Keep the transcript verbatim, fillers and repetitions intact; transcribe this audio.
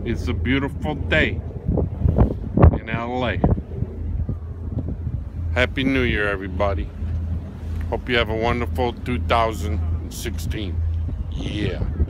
It's a beautiful day in L A. Happy New Year, everybody. Hope you have a wonderful two thousand sixteen. Yeah.